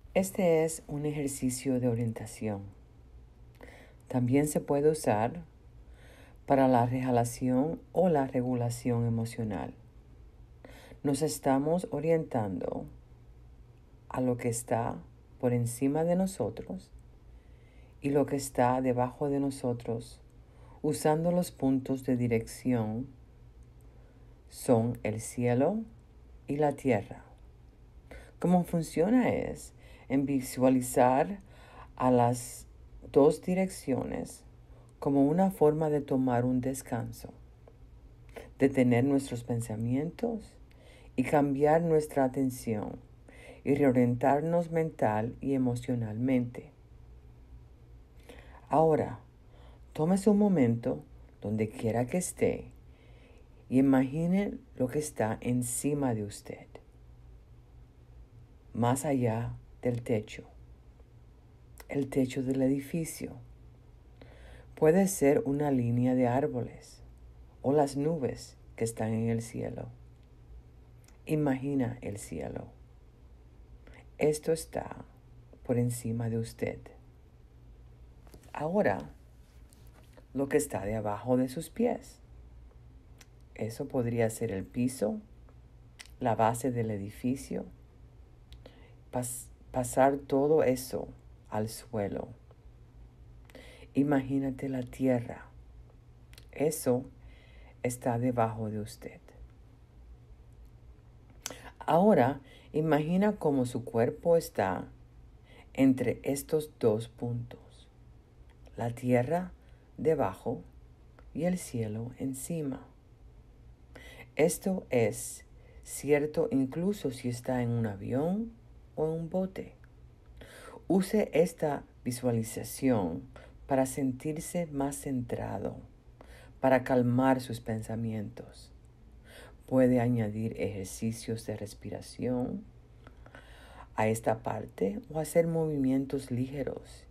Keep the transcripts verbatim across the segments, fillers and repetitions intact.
Este es un ejercicio de orientación. También se puede usar para la relajación o la regulación emocional. Nos estamos orientando a lo que está por encima de nosotros y lo que está debajo de nosotros, usando los puntos de dirección son el cielo y la tierra. Cómo funciona es en visualizar a las dos direcciones como una forma de tomar un descanso, detener nuestros pensamientos y cambiar nuestra atención y reorientarnos mental y emocionalmente. Ahora, tómese un momento donde quiera que esté y imagine lo que está encima de usted, más allá del techo, el techo del edificio. Puede ser una línea de árboles o las nubes que están en el cielo. Imagina el cielo. Esto está por encima de usted. Ahora, lo que está debajo de sus pies. Eso podría ser el piso, la base del edificio. Pas- pasar todo eso al suelo. Imagínate la tierra. Eso está debajo de usted. Ahora, imagina cómo su cuerpo está entre estos dos puntos. La tierra debajo y el cielo encima. Esto es cierto incluso si está en un avión o en un bote. Use esta visualización para sentirse más centrado, para calmar sus pensamientos. Puede añadir ejercicios de respiración a esta parte o hacer movimientos ligeros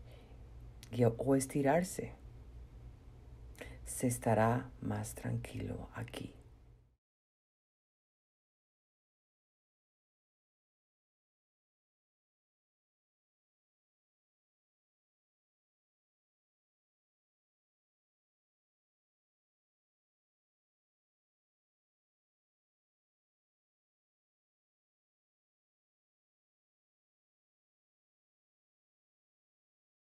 o estirarse. Se estará más tranquilo aquí.